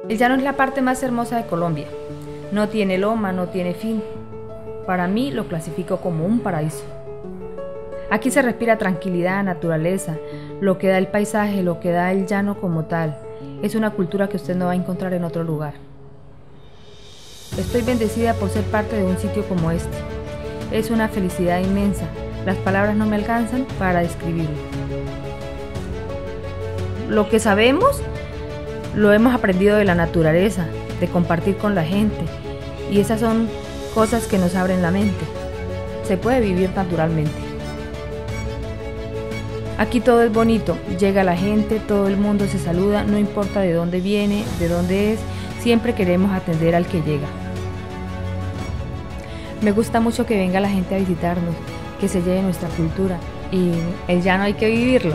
El llano es la parte más hermosa de Colombia. No tiene loma, no tiene fin. Para mí lo clasifico como un paraíso. Aquí se respira tranquilidad, naturaleza, lo que da el paisaje, lo que da el llano como tal. Es una cultura que usted no va a encontrar en otro lugar. Estoy bendecida por ser parte de un sitio como este. Es una felicidad inmensa. Las palabras no me alcanzan para describirlo. Lo que sabemos lo hemos aprendido de la naturaleza, de compartir con la gente, y esas son cosas que nos abren la mente. Se puede vivir naturalmente. Aquí todo es bonito, llega la gente, todo el mundo se saluda, no importa de dónde viene, de dónde es, siempre queremos atender al que llega. Me gusta mucho que venga la gente a visitarnos, que se lleve nuestra cultura, y el llano hay que vivirlo.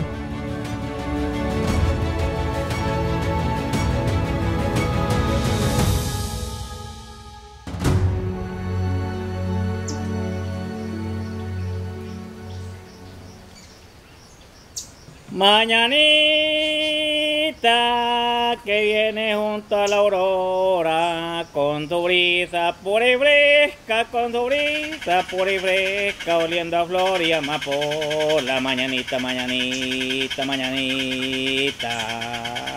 Mañanita que viene junto a la aurora, con tu brisa pura y fresca, con tu brisa pura y fresca, oliendo a flor y amapola. Mañanita, mañanita, mañanita.